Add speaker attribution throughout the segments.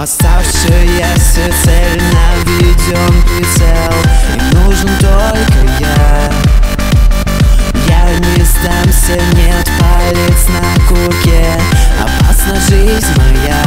Speaker 1: Оставшаяся цель наведен прицел, и нужен только я. Я не сдамся, нет, палец на курке, опасна жизнь моя.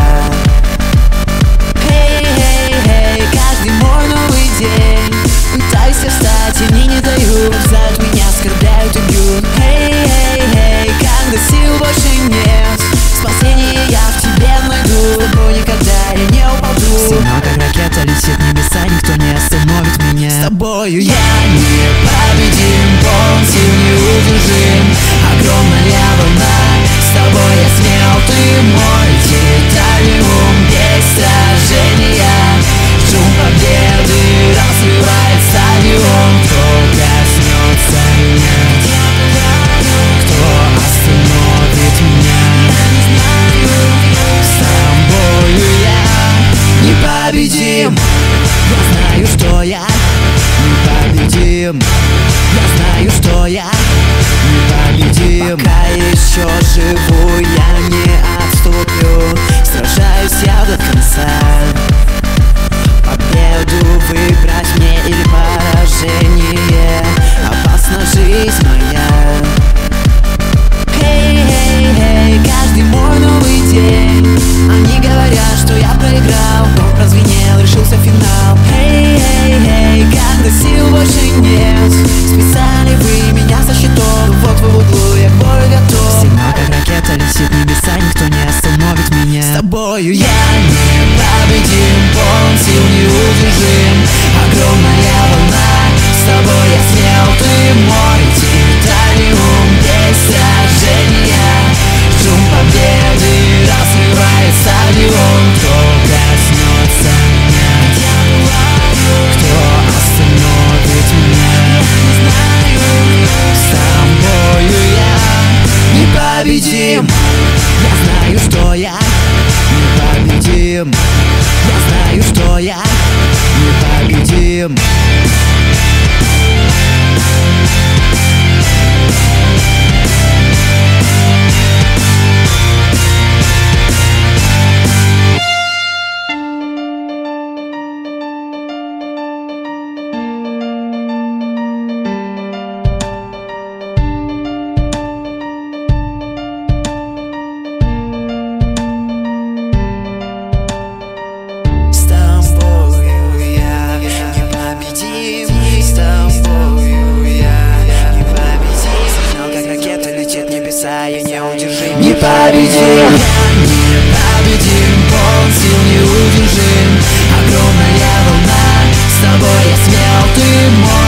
Speaker 1: Хей, каждый мой новый день пытаюсь встать, и мне не дают, зад меня оскорбляют и бьют. Хей, когда сил больше нет, спасение я в тебе найду, с тобой никогда я не упаду. Сильно как ракета летит в небеса, никто не остановит меня. С тобою я непобедим, полон сил неудержим, огромная волна. С тобой я смел, ты мой титаниум, без сражения. Шум победы разрывает стадион. Кто коснется меня? Кто остановит меня? С тобою я непобедим. Я знаю, что я непобедим. Я знаю, что я непобедим. Пока еще живу, я не отступлю. Сражаюсь я до конца. Победу выбрать мне или поражение, опасна жизнь моя. Хей, каждый мой новый день они говорят, что я проиграл, но прозвенел, решился финал. Хей, когда сил больше нет, списали вы меня со счетов, вот вы в углу, я к бою готов. Сильно как ракета летит в небеса, никто не остановит меня. С тобою я непобедим, полон сил неудержим, огромная волна. С тобой я смел, ты мой титаниум, без сражения. Шум победы разрывает стадион. Кто коснется меня? Кто остановит меня? С тобою я непобедим. Я знаю, что я непобедим. Я знаю, что я непобедим. Я неудержим, непобедим. Я непобедим, полон сил неудержим, огромная волна. С тобой я смел, ты мой